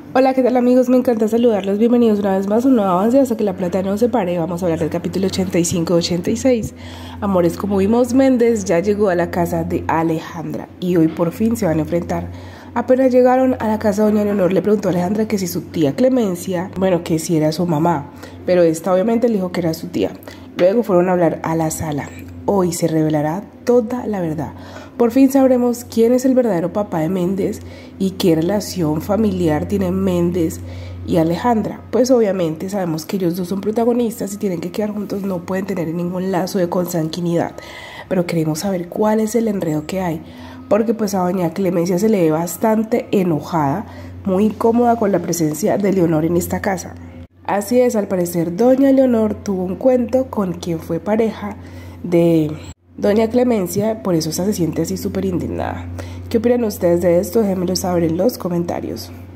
Hola, ¿qué tal amigos? Me encanta saludarlos. Bienvenidos una vez más a un nuevo avance hasta que la plata no se pare. Vamos a hablar del capítulo 85-86. Amores, como vimos, Méndez ya llegó a la casa de Alejandra y hoy por fin se van a enfrentar. Apenas llegaron a la casa, doña Leonor le preguntó a Alejandra que si su tía Clemencia, que si era su mamá, pero esta obviamente le dijo que era su tía. Luego fueron a hablar a la sala. Hoy se revelará toda la verdad. Por fin sabremos quién es el verdadero papá de Méndez y qué relación familiar tienen Méndez y Alejandra. Pues obviamente sabemos que ellos dos son protagonistas y tienen que quedar juntos, no pueden tener ningún lazo de consanguinidad. Pero queremos saber cuál es el enredo que hay, porque pues a doña Clemencia se le ve bastante enojada, muy incómoda con la presencia de Leonor en esta casa. Así es, al parecer doña Leonor tuvo un cuento con quien fue pareja de doña Clemencia, por eso se siente así súper indignada. ¿Qué opinan ustedes de esto? Déjenmelo saber en los comentarios.